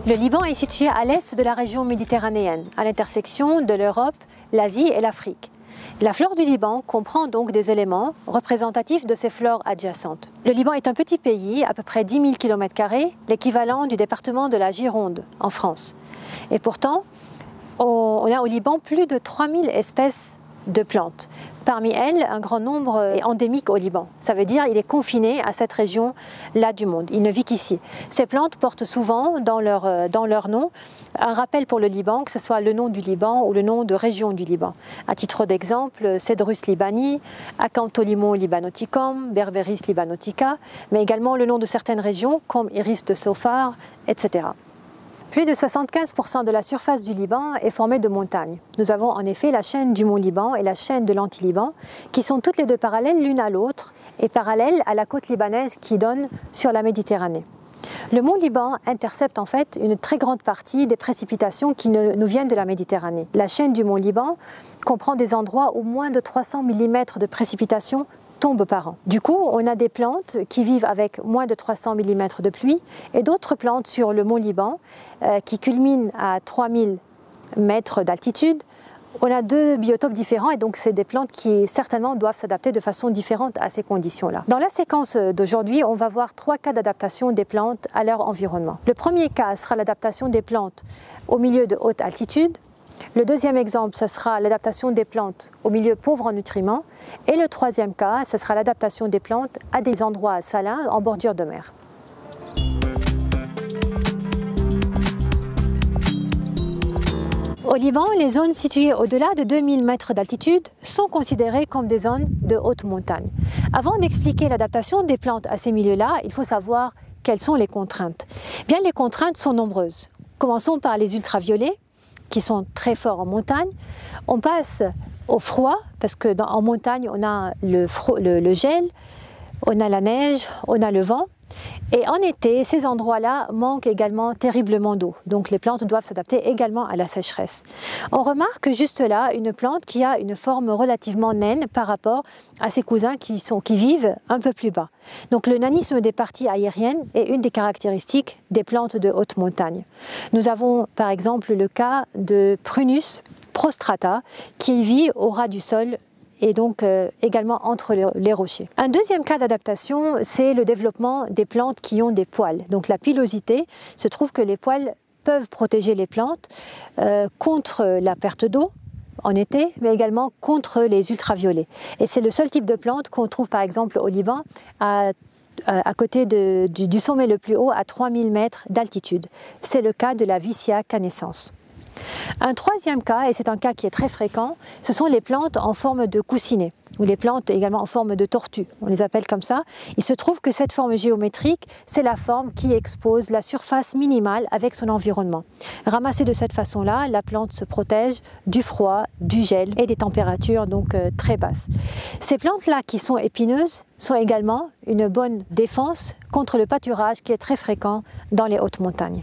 Le Liban est situé à l'est de la région méditerranéenne, à l'intersection de l'Europe, l'Asie et l'Afrique. La flore du Liban comprend donc des éléments représentatifs de ces flores adjacentes. Le Liban est un petit pays, à peu près 10 000 km², l'équivalent du département de la Gironde en France. Et pourtant, on a au Liban plus de 3000 espèces de plantes. Parmi elles, un grand nombre est endémique au Liban. Ça veut dire qu'il est confiné à cette région-là du monde. Il ne vit qu'ici. Ces plantes portent souvent dans leur nom un rappel pour le Liban, que ce soit le nom du Liban ou le nom de région du Liban. À titre d'exemple, Cedrus libani, Acantholimon libanoticum, Berberis libanotica, mais également le nom de certaines régions comme Iris de Sophar, etc. Plus de 75% de la surface du Liban est formée de montagnes. Nous avons en effet la chaîne du Mont Liban et la chaîne de l'Anti-Liban, qui sont toutes les deux parallèles l'une à l'autre et parallèles à la côte libanaise qui donne sur la Méditerranée. Le Mont Liban intercepte en fait une très grande partie des précipitations qui nous viennent de la Méditerranée. La chaîne du Mont Liban comprend des endroits où moins de 300 mm de précipitations tombent par an. Du coup, on a des plantes qui vivent avec moins de 300 mm de pluie et d'autres plantes sur le Mont Liban qui culminent à 3000 mètres d'altitude. On a deux biotopes différents et donc c'est des plantes qui certainement doivent s'adapter de façon différente à ces conditions-là. Dans la séquence d'aujourd'hui, on va voir 3 cas d'adaptation des plantes à leur environnement. Le premier cas sera l'adaptation des plantes au milieu de haute altitude. Le deuxième exemple, ce sera l'adaptation des plantes au milieu pauvre en nutriments. Et le troisième cas, ce sera l'adaptation des plantes à des endroits salins en bordure de mer. Au Liban, les zones situées au-delà de 2000 mètres d'altitude sont considérées comme des zones de haute montagne. Avant d'expliquer l'adaptation des plantes à ces milieux-là, il faut savoir quelles sont les contraintes. Bien, les contraintes sont nombreuses. Commençons par les ultraviolets, qui sont très forts en montagne. On passe au froid, parce qu'en montagne, on a le gel, on a la neige, on a le vent. Et en été, ces endroits-là manquent également terriblement d'eau. Donc les plantes doivent s'adapter également à la sécheresse. On remarque juste là une plante qui a une forme relativement naine par rapport à ses cousins qui vivent un peu plus bas. Donc le nanisme des parties aériennes est une des caractéristiques des plantes de haute montagne. Nous avons par exemple le cas de Prunus prostrata qui vit au ras du sol et donc également entre les rochers. Un deuxième cas d'adaptation, c'est le développement des plantes qui ont des poils. Donc la pilosité, se trouve que les poils peuvent protéger les plantes contre la perte d'eau en été, mais également contre les ultraviolets. Et c'est le seul type de plante qu'on trouve par exemple au Liban à côté du sommet le plus haut à 3000 mètres d'altitude. C'est le cas de la Vicia canescens. Un troisième cas, et c'est un cas qui est très fréquent, ce sont les plantes en forme de coussinet, ou les plantes également en forme de tortue, on les appelle comme ça. Il se trouve que cette forme géométrique, c'est la forme qui expose la surface minimale avec son environnement. Ramassée de cette façon-là, la plante se protège du froid, du gel et des températures donc très basses. Ces plantes-là qui sont épineuses sont également une bonne défense contre le pâturage qui est très fréquent dans les hautes montagnes.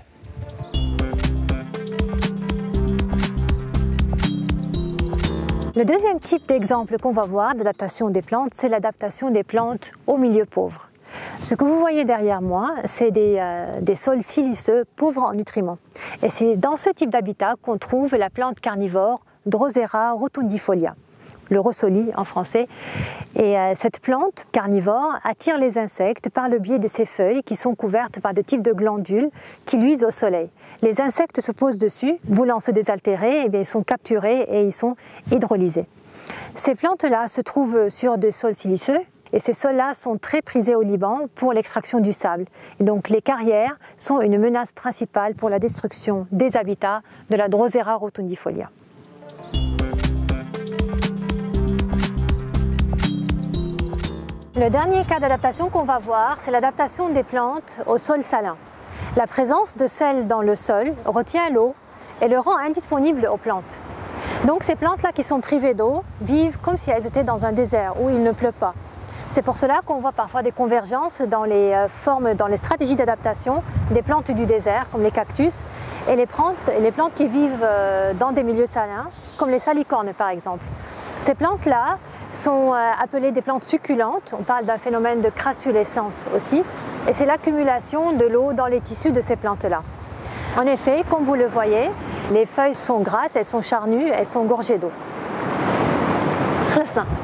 Le deuxième type d'exemple qu'on va voir d'adaptation des plantes, c'est l'adaptation des plantes au milieu pauvre. Ce que vous voyez derrière moi, c'est des sols siliceux pauvres en nutriments. Et c'est dans ce type d'habitat qu'on trouve la plante carnivore Drosera rotundifolia, le rossoli en français. Et cette plante carnivore attire les insectes par le biais de ses feuilles qui sont couvertes par de types de glandules qui luisent au soleil. Les insectes se posent dessus, voulant se désaltérer, et bien ils sont capturés et ils sont hydrolysés. Ces plantes-là se trouvent sur des sols siliceux et ces sols-là sont très prisés au Liban pour l'extraction du sable. Et donc les carrières sont une menace principale pour la destruction des habitats de la Drosera rotundifolia. Le dernier cas d'adaptation qu'on va voir, c'est l'adaptation des plantes au sol salin. La présence de sel dans le sol retient l'eau et le rend indisponible aux plantes. Donc ces plantes-là qui sont privées d'eau vivent comme si elles étaient dans un désert où il ne pleut pas. C'est pour cela qu'on voit parfois des convergences dans les stratégies d'adaptation des plantes du désert, comme les cactus, et les plantes qui vivent dans des milieux salins, comme les salicornes par exemple. Ces plantes-là sont appelées des plantes succulentes, on parle d'un phénomène de crassulescence aussi, et c'est l'accumulation de l'eau dans les tissus de ces plantes-là. En effet, comme vous le voyez, les feuilles sont grasses, elles sont charnues, elles sont gorgées d'eau. خلصنا.